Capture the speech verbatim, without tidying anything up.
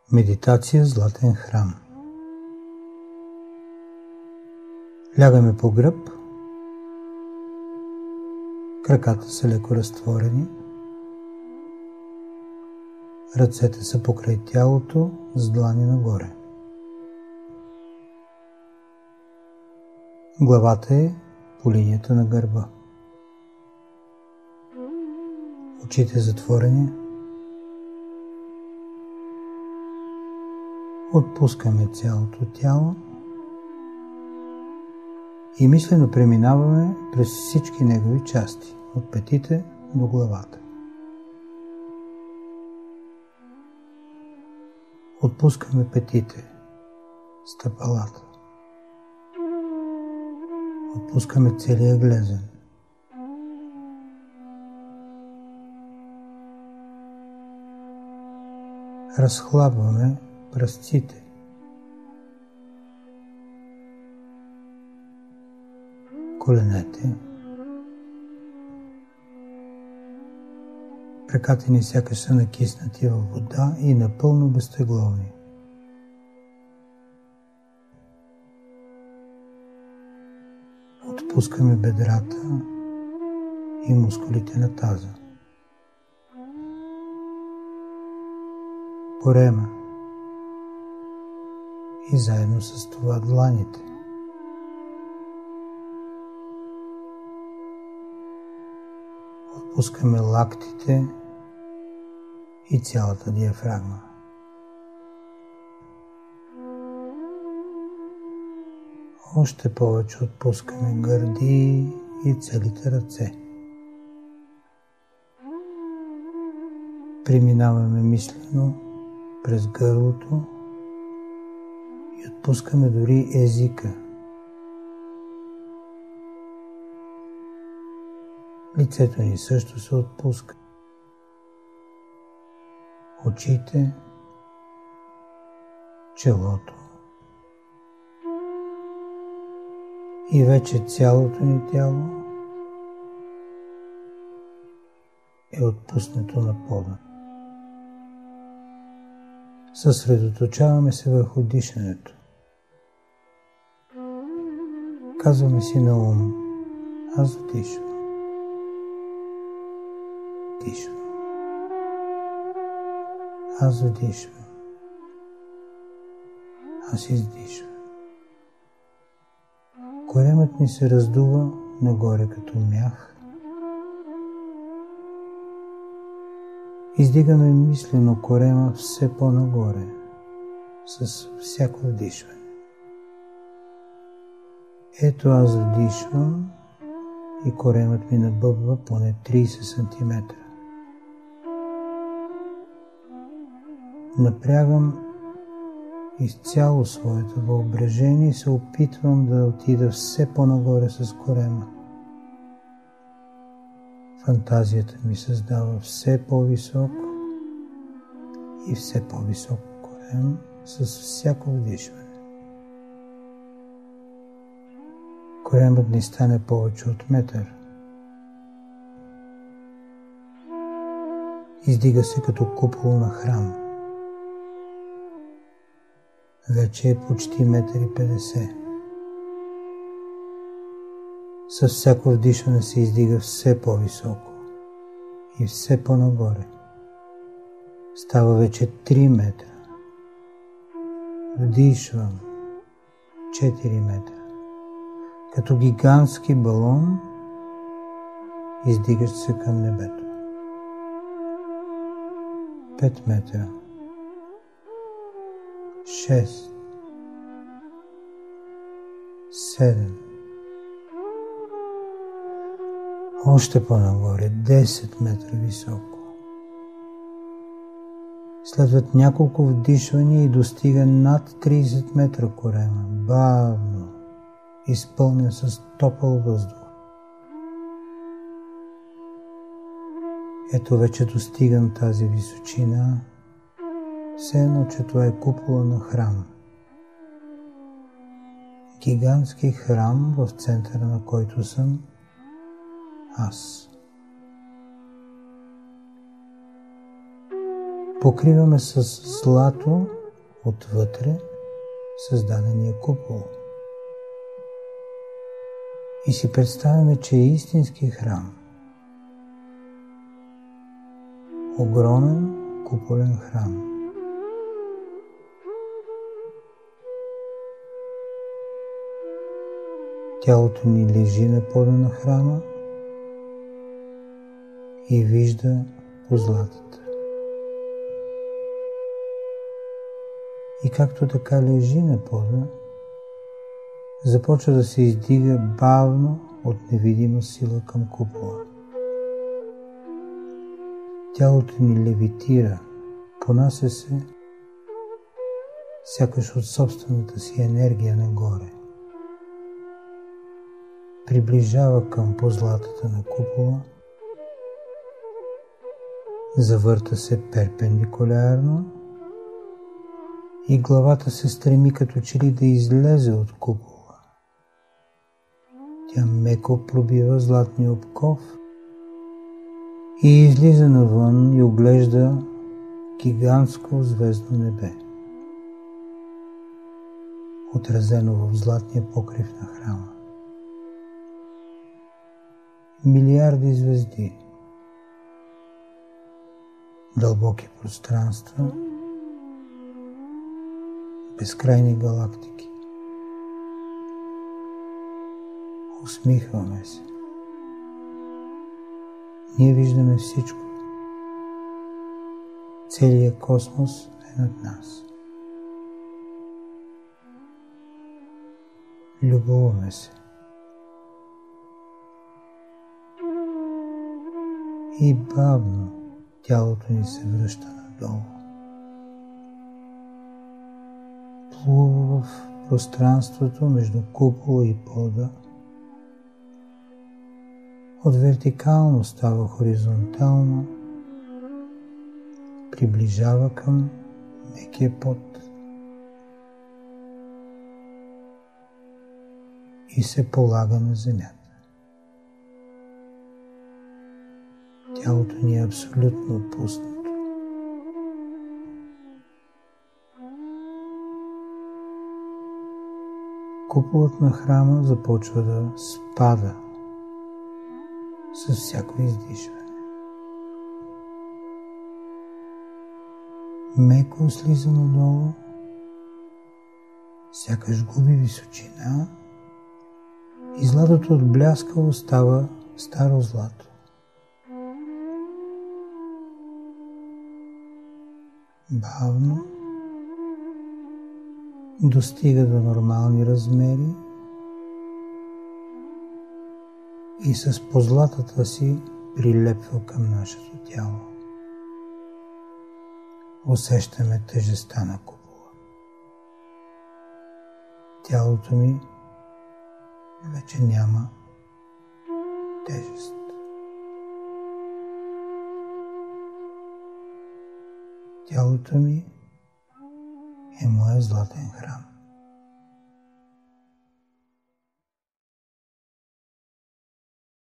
Медитация Златен храм. Лягаме по гръб, краката са леко разтворени, ръцете са покрай тялото с длани нагоре. Главата е по линията на гърба. Очите затворени. Отпускаме цялото тяло и мислено преминаваме през всички негови части, от петите до главата. Отпускаме петите, стъпалата. Отпускаме целия глезен. Разхлабваме пръстците. Коленете. Краката ни сякаш са накиснати във вода и напълно безтегловни. Отпускаме бедрата и мускулите на таза. Корема и заедно с това дланите. Отпускаме лактите и цялата диафрагма. Още повече отпускаме гърди и целите ръце. Преминаваме мислено през гърлото и отпускаме дори езика. Лицето ни също се отпуска. Очите, челото и вече цялото ни тяло е отпуснато на пода. Съсредоточаваме се върху дишането. Казваме си на ум: аз вдишвам. Дишвам. Аз вдишвам. Аз издишвам. Коремът ни се раздува нагоре като мях. Издигаме мислено корема все по-нагоре с всяко вдишване. Ето аз вдишвам и коремът ми набъбва поне трийсет сантиметра. Напрягам изцяло своето въображение и се опитвам да отида все по-нагоре с корема. Фантазията ми създава все по-висок и все по-висок корем с всяко вдишване. Коремът ни стане повече от метър. Издига се като купол на храм. Вече е почти метър и петдесет. Със всяко вдишване се издига все по-високо и все по-нагоре. Става вече три метра. Вдишвам четири метра. Като гигантски балон, издигащ се към небето. пет метра. шест. седем. Още по-нагоре, десет метра високо. Следват няколко вдишвания и достига над трийсет метра корема, бавно, изпълнен с топъл въздух. Ето вече достигам тази височина, все едно, че това е купола на храм. Гигантски храм, в центъра на който съм аз. покриваме с злато отвътре създадения купол. И си представяме, че е истински храм. Огромен куполен храм. Тялото ни лежи на пода на храма и вижда позлатата. И както така лежи на пода, започва да се издига бавно от невидима сила към купола. Тялото ни левитира, понася се, сякаш от собствената си енергия нагоре. Приближава към позлатата на купола, завърта се перпендикулярно и главата се стреми като че ли да излезе от купола. Тя меко пробива златния обков и излиза навън и оглежда гигантско звездно небе, отразено в златния покрив на храма. Милиарди звезди, дълбоки пространства, безкрайни галактики. Усмихваме се. Ние виждаме всичко. Целият космос е над нас. Любоваме се. И бавно тялото ни се връща надолу. Плува в пространството между купола и пода. От вертикално става хоризонтално, приближава към мекия под и се полага на земята. Тялото ни е абсолютно отпуснато. Куполът на храма започва да спада с всяко издишване. Меко слиза надолу, сякаш губи височина и златото отбляскало става старо злато. Бавно достига до нормални размери и с позлатата си прилепва към нашето тяло. Усещаме тежестта на купола. Тялото ми вече няма тежест. Тялото ми е моя златен храм.